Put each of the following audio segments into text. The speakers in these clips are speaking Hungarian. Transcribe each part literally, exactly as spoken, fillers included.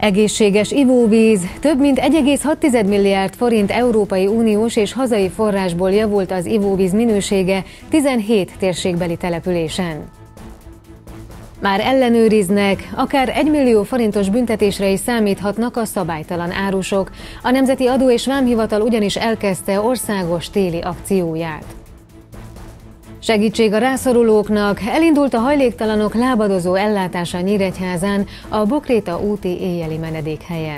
Egészséges ivóvíz. Több mint egy egész hat milliárd forint Európai Uniós és hazai forrásból javult az ivóvíz minősége tizenhét térségbeli településen. Már ellenőriznek, akár egy millió forintos büntetésre is számíthatnak a szabálytalan árusok. A Nemzeti Adó és Vámhivatal ugyanis elkezdte országos téli akcióját. Segítség a rászorulóknak, elindult a hajléktalanok lábadozó ellátása Nyíregyházán, a Bokréta úti éjjeli menedékhelyen.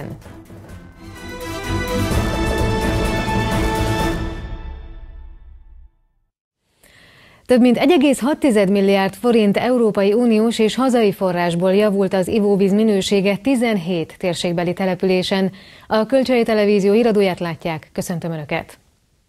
Több mint egy egész hat milliárd forint Európai Uniós és hazai forrásból javult az ivóvíz minősége tizenhét térségbeli településen. A Kölcsei Televízió híradóját látják. Köszöntöm Önöket!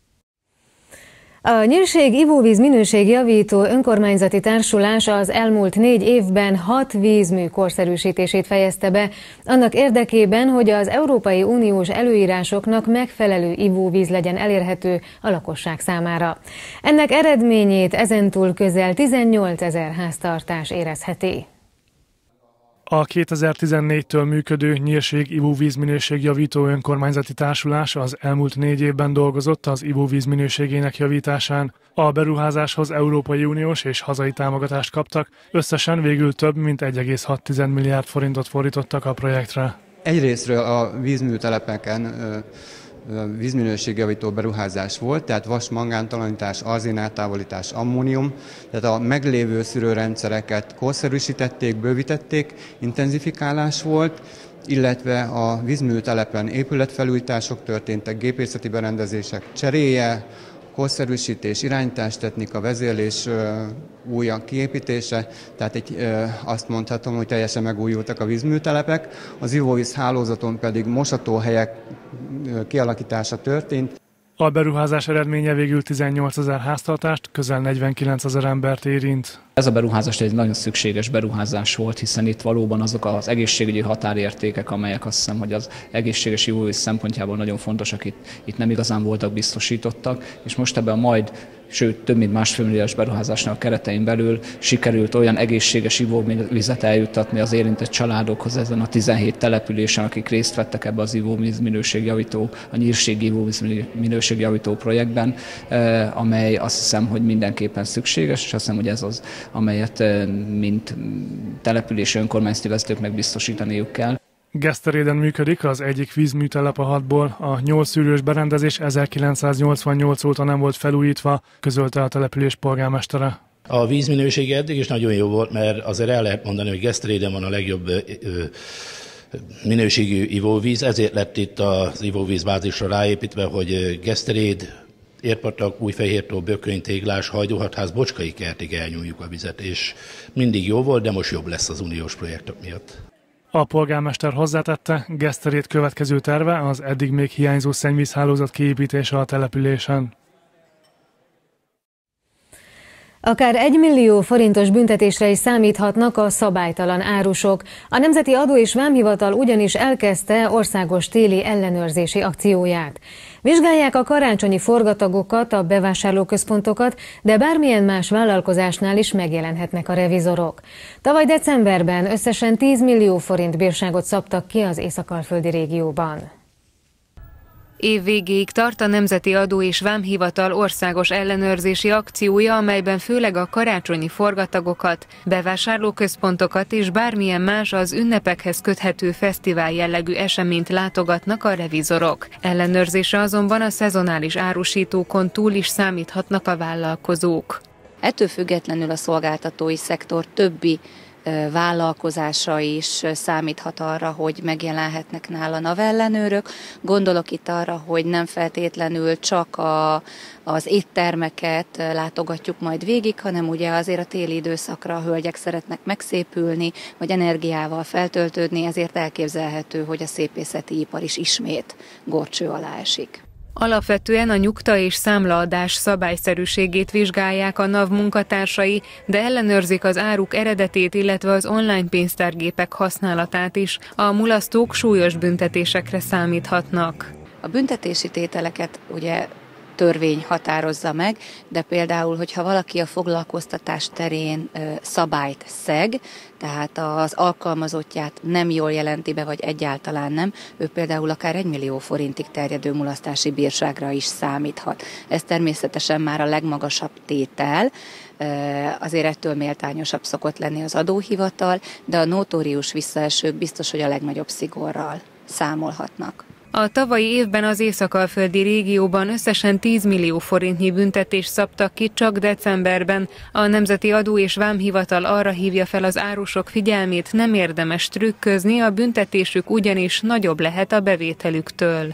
A Nyírség Ivóvíz Minőségjavító Önkormányzati Társulás az elmúlt négy évben hat vízmű korszerűsítését fejezte be, annak érdekében, hogy az Európai Uniós előírásoknak megfelelő ivóvíz legyen elérhető a lakosság számára. Ennek eredményét ezentúl közel tizennyolcezer háztartás érezheti. A kétezer-tizennégytől működő Nyírség Ivóvíz Minőségjavító Önkormányzati Társulás az elmúlt négy évben dolgozott az ivóvíz minőségének javításán. A beruházáshoz Európai Uniós és hazai támogatást kaptak, összesen végül több mint egy egész hat milliárd forintot fordítottak a projektre. Egyrészről a vízműtelepeken vízminőségjavító beruházás volt, tehát vas, mangántalanítás, arzináltávolítás, ammónium, tehát a meglévő szűrőrendszereket korszerűsítették, bővítették, intenzifikálás volt, illetve a vízműtelepen épületfelújítások történtek, gépészeti berendezések cseréje, korszerűsítés, irányítástechnika, vezérlés újabb kiépítése, tehát egy, azt mondhatom, hogy teljesen megújultak a vízműtelepek, az ivóvíz hálózaton pedig mosatóhelyek kialakítása történt. A beruházás eredménye végül tizennyolcezer háztartást, közel negyvenkilencezer embert érint. Ez a beruházás egy nagyon szükséges beruházás volt, hiszen itt valóban azok az egészségügyi határértékek, amelyek azt hiszem, hogy az egészséges ivóvíz szempontjából nagyon fontosak, itt, itt nem igazán voltak biztosítottak, és most ebben a majd, sőt több mint másfél milliós beruházásnak a keretein belül sikerült olyan egészséges ivóvizet eljuttatni az érintett családokhoz ezen a tizenhét településen, akik részt vettek ebbe az ivóvíz minőségjavító, a Nyírség Ivóvíz minőségjavító projektben, amely azt hiszem, hogy mindenképpen szükséges, és azt hiszem, hogy ez az, amelyet mint települési önkormányzati vezetőknek biztosítaniuk kell. Geszteréden működik az egyik vízműtelep a hatból, a nyolc szűrős berendezés ezerkilencszáznyolcvannyolc óta nem volt felújítva, közölte a település polgármestere. A vízminősége eddig is nagyon jó volt, mert azért el lehet mondani, hogy Geszteréden van a legjobb minőségű ivóvíz, ezért lett itt az ivóvízbázisra ráépítve, hogy Geszteréd, Érpatak, Újfehértó, Bököny, Téglás, Hajdúhatház, Bocskai kertig elnyújjuk a vizet, és mindig jó volt, de most jobb lesz az uniós projektek miatt. A polgármester hozzátette, Geszterét következő terve az eddig még hiányzó szennyvízhálózat kiépítése a településen. Akár egy millió forintos büntetésre is számíthatnak a szabálytalan árusok. A Nemzeti Adó és Vámhivatal ugyanis elkezdte országos téli ellenőrzési akcióját. Vizsgálják a karácsonyi forgatagokat, a bevásárlóközpontokat, de bármilyen más vállalkozásnál is megjelenhetnek a revizorok. Tavaly decemberben összesen tíz millió forint bírságot szabtak ki az észak-alföldi régióban. Év végéig tart a Nemzeti Adó és Vámhivatal országos ellenőrzési akciója, amelyben főleg a karácsonyi forgatagokat, bevásárlóközpontokat és bármilyen más az ünnepekhez köthető fesztivál jellegű eseményt látogatnak a revizorok. Ellenőrzésre azonban a szezonális árusítókon túl is számíthatnak a vállalkozók. Ettől függetlenül a szolgáltatói szektor többi vállalkozása is számíthat arra, hogy megjelenhetnek nála navellenőrök. Gondolok itt arra, hogy nem feltétlenül csak a, az éttermeket látogatjuk majd végig, hanem ugye azért a téli időszakra a hölgyek szeretnek megszépülni, vagy energiával feltöltődni, ezért elképzelhető, hogy a szépészeti ipar is ismét górcső alá esik. Alapvetően a nyugta és számlaadás szabályszerűségét vizsgálják a NAV munkatársai, de ellenőrzik az áruk eredetét, illetve az online pénztárgépek használatát is. A mulasztók súlyos büntetésekre számíthatnak. A büntetési tételeket ugye törvény határozza meg, de például, hogyha valaki a foglalkoztatás terén szabályt szeg, tehát az alkalmazottját nem jól jelenti be, vagy egyáltalán nem, ő például akár egy millió forintig terjedő mulasztási bírságra is számíthat. Ez természetesen már a legmagasabb tétel, azért ettől méltányosabb szokott lenni az adóhivatal, de a notórius visszaesők biztos, hogy a legnagyobb szigorral számolhatnak. A tavalyi évben az észak-alföldi régióban összesen tíz millió forintnyi büntetést szabtak ki csak decemberben. A Nemzeti Adó és Vámhivatal arra hívja fel az árusok figyelmét, nem érdemes trükközni, a büntetésük ugyanis nagyobb lehet a bevételüktől.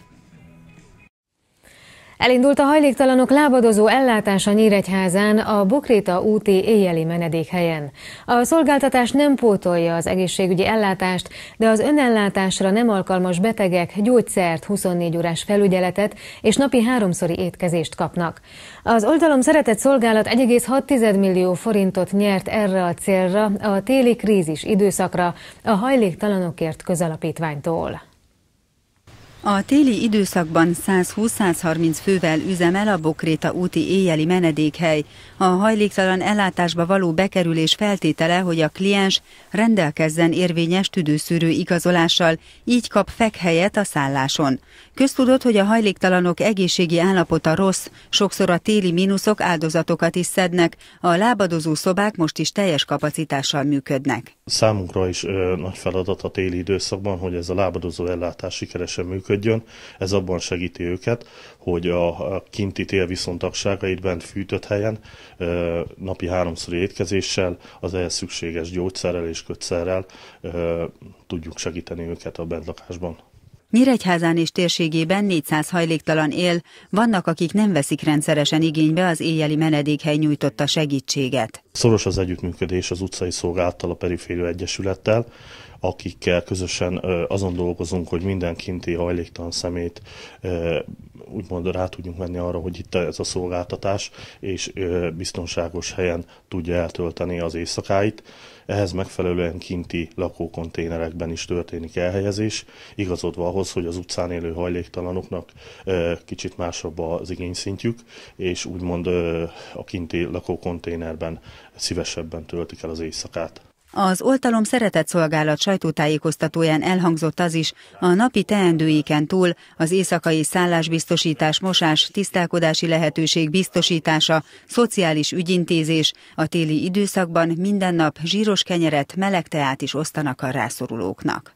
Elindult a hajléktalanok lábadozó ellátása Nyíregyházán a Bokréta úti éjjeli menedékhelyen. A szolgáltatás nem pótolja az egészségügyi ellátást, de az önellátásra nem alkalmas betegek gyógyszert, huszonnégy órás felügyeletet és napi háromszori étkezést kapnak. Az Oltalom Szeretett Szolgálat egy egész hat millió forintot nyert erre a célra a téli krízis időszakra a Hajléktalanokért Közalapítványtól. A téli időszakban százhúsz-százharminc fővel üzemel a Bokréta úti éjjeli menedékhely. A hajléktalan ellátásba való bekerülés feltétele, hogy a kliens rendelkezzen érvényes tüdőszűrő igazolással, így kap fekhelyet a szálláson. Köztudott, hogy a hajléktalanok egészségi állapota rossz, sokszor a téli mínuszok áldozatokat is szednek, a lábadozó szobák most is teljes kapacitással működnek. Számunkra is ö, nagy feladat a téli időszakban, hogy ez a lábadozó ellátás sikeresen működjön. Ez abban segíti őket, hogy a, a kinti télviszontagságait bent fűtött helyen ö, napi háromszori étkezéssel, az ehhez szükséges gyógyszerrel és kötszerrel ö, tudjuk segíteni őket a bentlakásban. Nyíregyházán és térségében négyszáz hajléktalan él, vannak, akik nem veszik rendszeresen igénybe az éjjeli menedékhely nyújtotta segítséget. Szoros az együttműködés az utcai szolgálattal, a Periféria Egyesülettel, akikkel közösen azon dolgozunk, hogy minden kinti hajléktalan szemét úgymond rá tudjunk menni arra, hogy itt ez a szolgáltatás, és biztonságos helyen tudja eltölteni az éjszakáit. Ehhez megfelelően kinti lakókonténerekben is történik elhelyezés, igazodva ahhoz, hogy az utcán élő hajléktalanoknak kicsit másabb az igényszintjük, és úgymond a kinti lakókonténerben szívesebben töltik el az éjszakát. Az Oltalom Szeretett Szolgálat sajtótájékoztatóján elhangzott az is, a napi teendőiken túl az éjszakai szállásbiztosítás, mosás, tisztálkodási lehetőség biztosítása, szociális ügyintézés, a téli időszakban minden nap zsíros kenyeret, meleg teát is osztanak a rászorulóknak.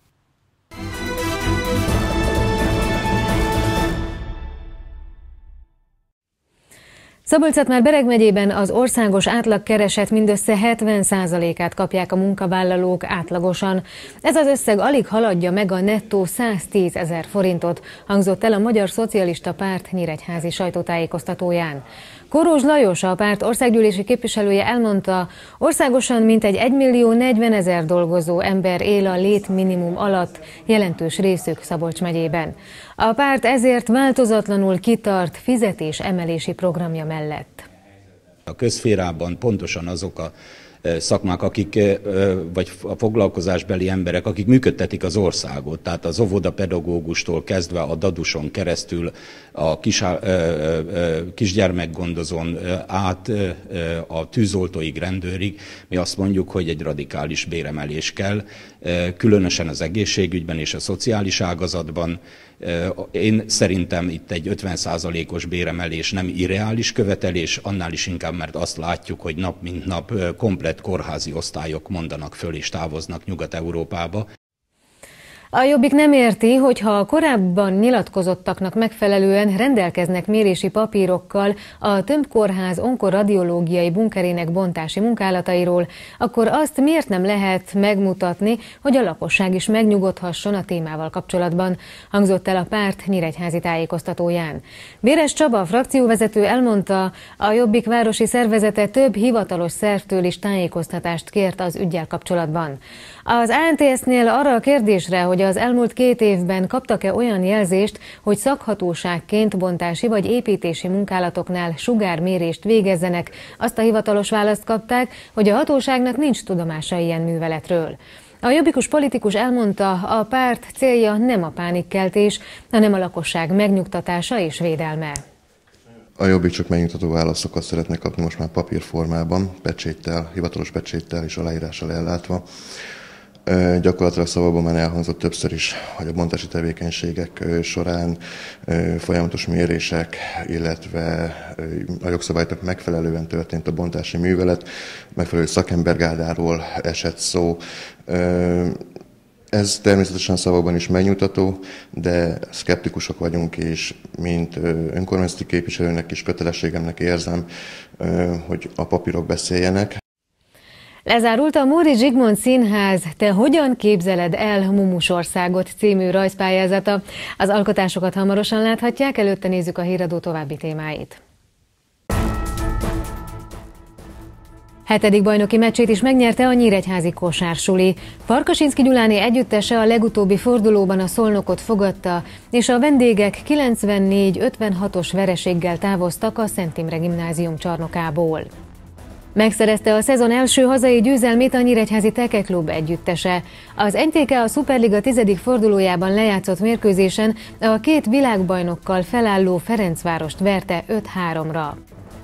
Szabolcs-Szatmár-Bereg megyében az országos átlagkereset mindössze hetven százalékát kapják a munkavállalók átlagosan. Ez az összeg alig haladja meg a nettó száztízezer forintot, hangzott el a Magyar Szocialista Párt nyíregyházi sajtótájékoztatóján. Korós Lajos, a párt országgyűlési képviselője elmondta, országosan mintegy egymillió negyvenezer dolgozó ember él a létminimum alatt, jelentős részük Szabolcs megyében. A párt ezért változatlanul kitart fizetés emelési programja mellett. A közszférában pontosan azok a szakmák, akik, vagy a foglalkozásbeli emberek, akik működtetik az országot, tehát az óvodapedagógustól kezdve a daduson keresztül, a kis, kisgyermekgondozón át a tűzoltóig, rendőrig, mi azt mondjuk, hogy egy radikális béremelés kell, különösen az egészségügyben és a szociális ágazatban. Én szerintem itt egy ötven százalékos béremelés nem irreális követelés, annál is inkább, mert azt látjuk, hogy nap mint nap komplett kórházi osztályok mondanak föl és távoznak Nyugat-Európába. A Jobbik nem érti, hogy ha a korábban nyilatkozottaknak megfelelően rendelkeznek mérési papírokkal a tömbkórház onkoradiológiai bunkerének bontási munkálatairól, akkor azt miért nem lehet megmutatni, hogy a lakosság is megnyugodhasson a témával kapcsolatban, hangzott el a párt nyíregyházi tájékoztatóján. Béres Csaba, frakcióvezető elmondta, a Jobbik városi szervezete több hivatalos szervtől is tájékoztatást kért az üggyel kapcsolatban. Az á en té es-nél arra a kérdésre, hogy az elmúlt két évben kaptak-e olyan jelzést, hogy szakhatóságként bontási vagy építési munkálatoknál sugármérést végezzenek, azt a hivatalos választ kapták, hogy a hatóságnak nincs tudomása ilyen műveletről. A jobbikus politikus elmondta, a párt célja nem a pánikkeltés, hanem a lakosság megnyugtatása és védelme. A Jobbik csak megnyugtató válaszokat szeretne kapni most már papírformában, pecséttel, hivatalos pecséttel és aláírással ellátva. Gyakorlatilag szavakban már elhangzott többször is, hogy a bontási tevékenységek során folyamatos mérések, illetve a jogszabályoknak megfelelően történt a bontási művelet, megfelelő szakembergárdáról esett szó. Ez természetesen szavakban is megnyugtató, de szkeptikusok vagyunk, és mint önkormányzati képviselőnek is kötelességemnek érzem, hogy a papírok beszéljenek. Lezárult a Móricz Zsigmond Színház Te hogyan képzeled el Mumusországot című rajzpályázata. Az alkotásokat hamarosan láthatják, előtte nézzük a híradó további témáit. Hetedik bajnoki meccsét is megnyerte a nyíregyházi kosársuli. Farkasinszky Gyuláné együttese a legutóbbi fordulóban a Szolnokot fogadta, és a vendégek kilencvennégy ötvenhatos vereséggel távoztak a Szent Imre Gimnázium csarnokából. Megszerezte a szezon első hazai győzelmét a nyíregyházi Teke Klub együttese. Az en té ká a Szuperliga tizedik fordulójában lejátszott mérkőzésen a két világbajnokkal felálló Ferencvárost verte öt háromra.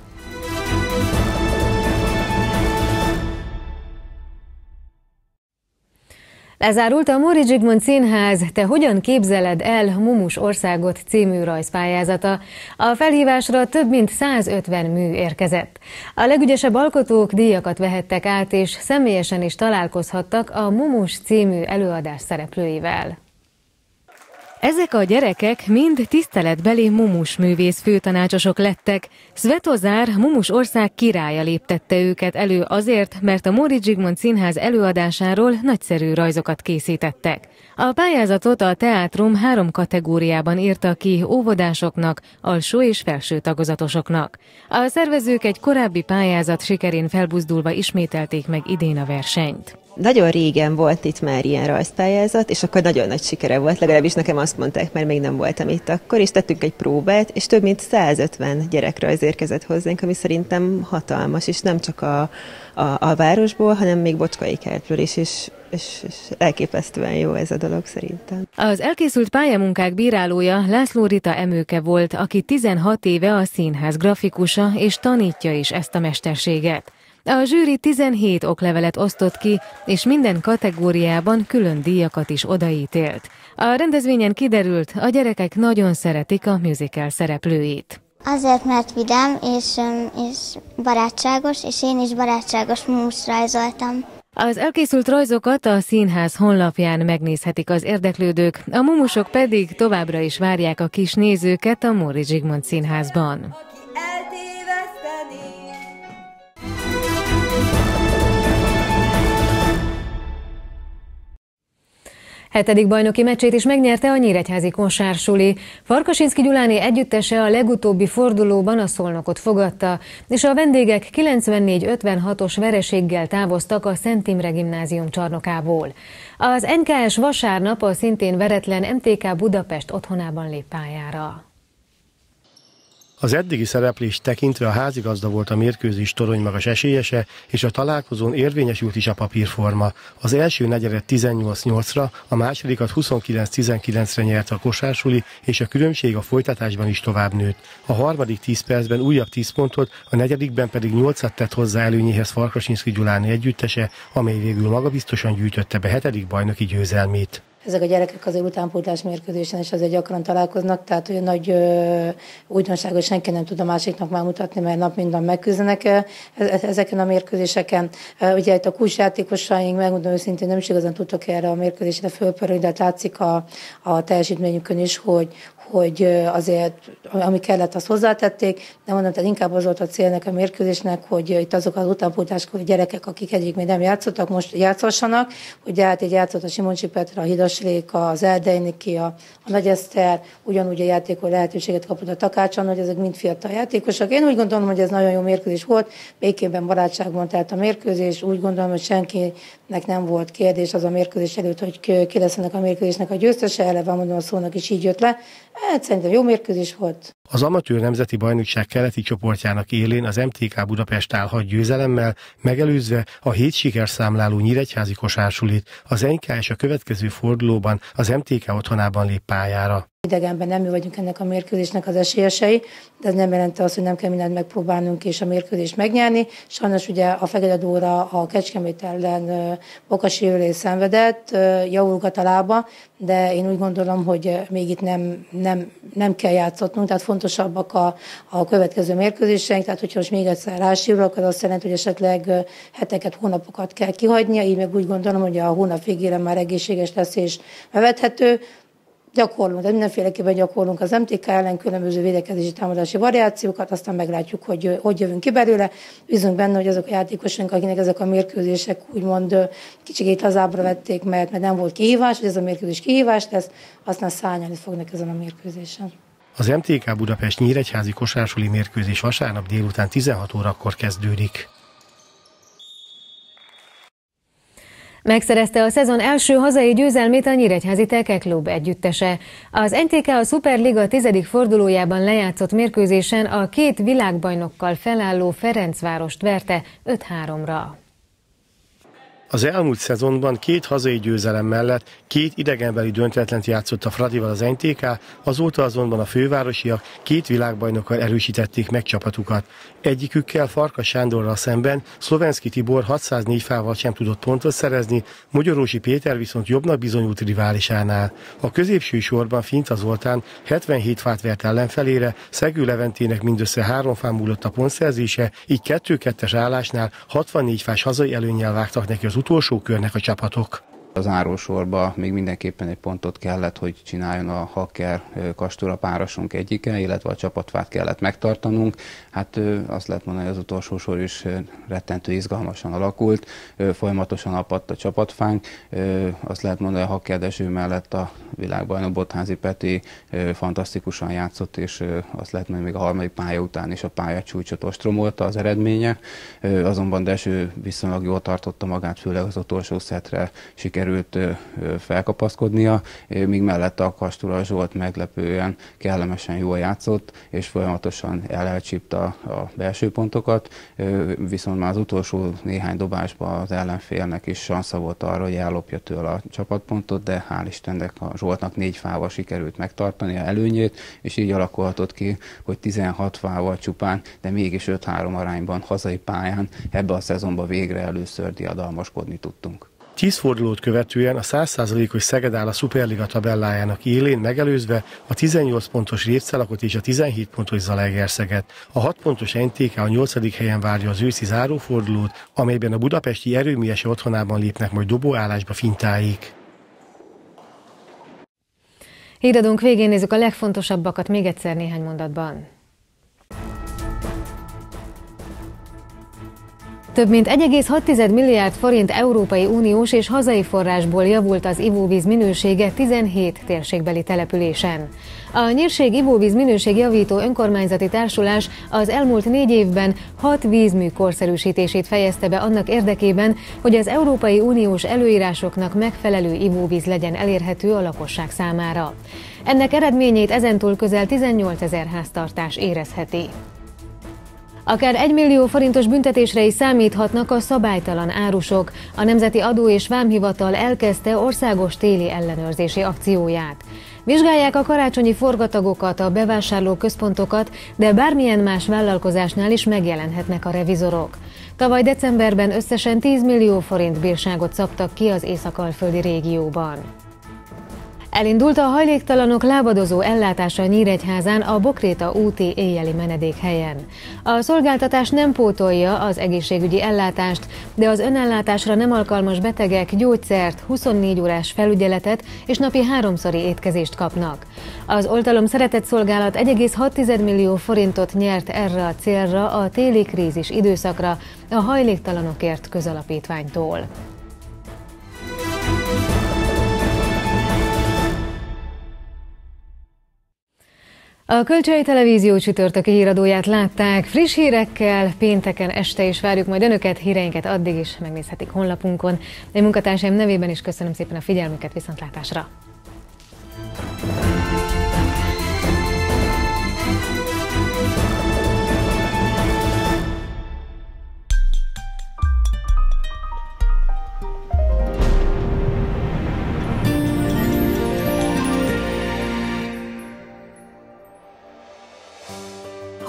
Lezárult a Móricz Zsigmond Színház Te hogyan képzeled el Mumusországot című rajzpályázata. A felhívásra több mint százötven mű érkezett. A legügyesebb alkotók díjakat vehettek át, és személyesen is találkozhattak a Mumus című előadás szereplőivel. Ezek a gyerekek mind tiszteletbeli Mumus művész főtanácsosok lettek. Svetozár Mumusország királya léptette őket elő azért, mert a Móricz Zsigmond Színház előadásáról nagyszerű rajzokat készítettek. A pályázatot a teátrum három kategóriában írta ki óvodásoknak, alsó és felső tagozatosoknak. A szervezők egy korábbi pályázat sikerén felbuzdulva ismételték meg idén a versenyt. Nagyon régen volt itt már ilyen rajzpályázat, és akkor nagyon nagy sikere volt, legalábbis nekem azt mondták, mert még nem voltam itt akkor, és tettünk egy próbát, és több mint százötven gyerekrajz érkezett hozzánk, ami szerintem hatalmas, és nem csak a, a, a városból, hanem még Bocskai Kertről is, és, és, és elképesztően jó ez a dolog szerintem. Az elkészült pályamunkák bírálója László Rita Emőke volt, aki tizenhat éve a színház grafikusa, és tanítja is ezt a mesterséget. A zsűri tizenhét oklevelet osztott ki, és minden kategóriában külön díjakat is odaítélt. A rendezvényen kiderült, a gyerekek nagyon szeretik a musical szereplőit. Azért, mert vidám és, és barátságos, és én is barátságos Mumust rajzoltam. Az elkészült rajzokat a színház honlapján megnézhetik az érdeklődők, a mumusok pedig továbbra is várják a kis nézőket a Móricz Zsigmond Színházban. Hetedik bajnoki meccsét is megnyerte a nyíregyházi kosársuli. Farkasinszky Gyuláné együttese a legutóbbi fordulóban a Szolnokot fogadta, és a vendégek kilencvennégy ötvenhatos vereséggel távoztak a Szent Imre Gimnázium csarnokából. Az en ká es vasárnap a szintén veretlen em té ká Budapest otthonában lép pályára. Az eddigi szereplést tekintve a házigazda volt a mérkőzés toronymagas esélyese, és a találkozón érvényesült is a papírforma. Az első negyedet tizennyolc nyolcra, a másodikat huszonkilenc tizenkilencre nyerte a kosársuli, és a különbség a folytatásban is tovább nőtt. A harmadik tíz percben újabb tíz pontot, a negyedikben pedig nyolcat tett hozzá előnyéhez Farkasinszky Gyuláné együttese, amely végül magabiztosan gyűjtötte be hetedik bajnoki győzelmét. Ezek a gyerekek azért utánpótlás mérkőzésen is azért gyakran találkoznak, tehát olyan nagy ö, újdonságot senki nem tud a másiknak már mutatni, mert nap mint nap megküzdenek e, ezeken a mérkőzéseken. E, ugye itt a kulcsjátékosaink, megmondom őszintén, nem is igazán tudtak erre a mérkőzésre fölpörögni, de hát látszik a, a teljesítményükön is, hogy, hogy azért, ami kellett, azt hozzátették, de mondom, tehát inkább az volt a célnak a mérkőzésnek, hogy itt azok az utánpótláskori gyerekek, akik egyik még nem játszottak, most játszhassanak, hogy hát így játszott a Simoncsi Petra, a Hidas Réka, az Erdei-Niki, a, a Nagy Eszter, ugyanúgy a játékol lehetőséget kapott a Takácson, hogy ezek mind fiatal játékosok. Én úgy gondolom, hogy ez nagyon jó mérkőzés volt, békében, barátságban telt a mérkőzés, úgy gondolom, hogy senkinek nem volt kérdés az a mérkőzés előtt, hogy ki lesz ennek a mérkőzésnek a győztese, eleve mondom, a szónak is így jött le. Hát szerintem jó mérkőzés volt. Az amatőr nemzeti bajnokság keleti csoportjának élén az em té ká Budapest áll hat győzelemmel, megelőzve a hét sikerszámláló nyíregyházi kosársulit. Az en ká es a következő fordulóban az em té ká otthonában lép pályára. Idegenben nem mi vagyunk ennek a mérkőzésnek az esélyesei, de ez nem jelenti azt, hogy nem kell mindent megpróbálnunk és a mérkőzést megnyerni. Sajnos ugye a Fekete Dóra a Kecskemét ellen bokasérülést szenvedett, javulgat a lába, de én úgy gondolom, hogy még itt nem, nem, nem kell játszotnunk, tehát fontosabbak a, a következő mérkőzéseink, tehát hogyha most még egyszer rásírul, akkor azt jelenti, hogy esetleg heteket, hónapokat kell kihagynia, így meg úgy gondolom, hogy a hónap végére már egészséges lesz és bevethető. Gyakorlunk, de mindenféleképpen gyakorlunk az em té ká ellen különböző védekezési támadási variációkat, aztán meglátjuk, hogy hogy jövünk ki belőle. Bízunk benne, hogy azok a játékosok, akinek ezek a mérkőzések úgymond kicsit lazábbra vették, mert, mert nem volt kihívás, hogy ez a mérkőzés kihívás lesz, aztán szárnyalni fognak ezen a mérkőzésen. Az em té ká Budapest nyíregyházi kosárasuli mérkőzés vasárnap délután tizenhat órakor kezdődik. Megszerezte a szezon első hazai győzelmét a Nyíregyházi Telke Klub együttese. Az en té ká a Szuperliga tizedik fordulójában lejátszott mérkőzésen a két világbajnokkal felálló Ferencvárost verte öt háromra. Az elmúlt szezonban két hazai győzelem mellett két idegenbeli döntetlent játszott a Fradival az en té ká, azóta azonban a fővárosiak két világbajnokkal erősítették meg csapatukat. Egyikükkel, Farkas Sándorral szemben Szlovenszky Tibor hatszáznégy fával sem tudott pontot szerezni, Mogyorósi Péter viszont jobbnak bizonyult riválisánál. A középső sorban Finta Zoltán hetvenhét fát vert ellenfelére, Szegő Leventének mindössze három fán múlott a pontszerzése, így kettő-kettes állásnál hatvannégy fás hazai előnnyel vágtak neki az utolsó körnek a csapatok. Az zárósorba még mindenképpen egy pontot kellett, hogy csináljon a Hacker Kastura párosunk egyike, illetve a csapatfát kellett megtartanunk. Hát azt lehet mondani, hogy az utolsó sor is rettentő izgalmasan alakult, folyamatosan apadt a csapatfánk. Azt lehet mondani, hogy a Hacker Dezső mellett a világbajnok Bottházi Peti fantasztikusan játszott, és azt lehet mondani, még a harmadik pálya után is a pályacsúcsot ostromolta az eredménye. Azonban Dezső viszonylag jól tartotta magát, főleg az utolsó szetre sikerült felkapaszkodnia, míg mellette a Kastura Zsolt meglepően kellemesen jól játszott, és folyamatosan elcsípte a belső pontokat, viszont már az utolsó néhány dobásban az ellenfélnek is sansza volt arra, hogy ellopja tőle a csapatpontot, de hál' Istennek a Zsoltnak négy fával sikerült megtartani a előnyét, és így alakulhatott ki, hogy tizenhat fával csupán, de mégis öt három arányban hazai pályán ebbe a szezonban végre először diadalmaskodni tudtunk. Tíz fordulót követően a száz százalékos Szeged áll a Szuperliga tabellájának élén, megelőzve a tizennyolc pontos Révszelakot és a tizenhét pontos Zalaegerszeget. A hat pontos en té ká a nyolcadik helyen várja az őszi zárófordulót, amelyben a budapesti erőműese otthonában lépnek majd dobóállásba Fintáék. Híradónk végén nézzük a legfontosabbakat még egyszer néhány mondatban. Több mint egy egész hat milliárd forint Európai Uniós és hazai forrásból javult az ivóvíz minősége tizenhét térségbeli településen. A Nyírség Ivóvíz Minőségjavító Önkormányzati Társulás az elmúlt négy évben hat vízmű korszerűsítését fejezte be annak érdekében, hogy az Európai Uniós előírásoknak megfelelő ivóvíz legyen elérhető a lakosság számára. Ennek eredményét ezentúl közel tizennyolcezer háztartás érezheti. Akár egy millió forintos büntetésre is számíthatnak a szabálytalan árusok. A Nemzeti Adó és Vámhivatal elkezdte országos téli ellenőrzési akcióját. Vizsgálják a karácsonyi forgatagokat, a bevásárlóközpontokat, de bármilyen más vállalkozásnál is megjelenhetnek a revizorok. Tavaly decemberben összesen tíz millió forint bírságot szabtak ki az észak-alföldi régióban. Elindult a hajléktalanok lábadozó ellátása Nyíregyházán a Bokréta úti éjjeli menedékhelyen. A szolgáltatás nem pótolja az egészségügyi ellátást, de az önellátásra nem alkalmas betegek gyógyszert, huszonnégy órás felügyeletet és napi háromszori étkezést kapnak. Az Oltalom Szeretett Szolgálat egy egész hat millió forintot nyert erre a célra a téli krízis időszakra a Hajléktalanokért közalapítványtól. A Kölcsei Televízió csütörtöki híradóját látták. Friss hírekkel pénteken este is várjuk majd önöket, híreinket addig is megnézhetik honlapunkon. Én munkatársaim nevében is köszönöm szépen a figyelmüket, viszontlátásra!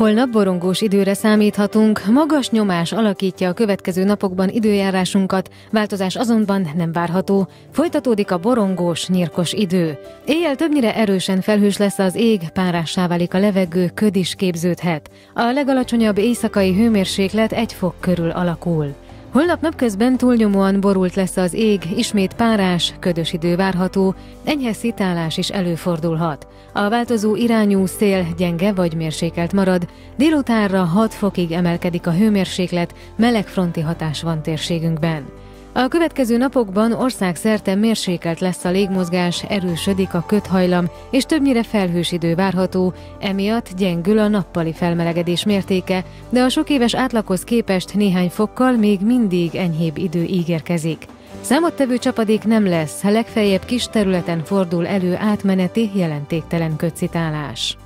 Holnap borongós időre számíthatunk, magas nyomás alakítja a következő napokban időjárásunkat, változás azonban nem várható. Folytatódik a borongós, nyírkos idő. Éjjel többnyire erősen felhős lesz az ég, párássá válik a levegő, köd is képződhet. A legalacsonyabb éjszakai hőmérséklet egy fok körül alakul. Holnap napközben túlnyomóan borult lesz az ég, ismét párás, ködös idő várható, enyhe szitálás is előfordulhat. A változó irányú szél gyenge vagy mérsékelt marad, délutánra hat fokig emelkedik a hőmérséklet, meleg fronti hatás van térségünkben. A következő napokban országszerte mérsékelt lesz a légmozgás, erősödik a ködhajlam, és többnyire felhős idő várható, emiatt gyengül a nappali felmelegedés mértéke, de a sokéves átlaghoz képest néhány fokkal még mindig enyhébb idő ígérkezik. Számottevő csapadék nem lesz, legfeljebb kis területen fordul elő átmeneti, jelentéktelen ködszitálás.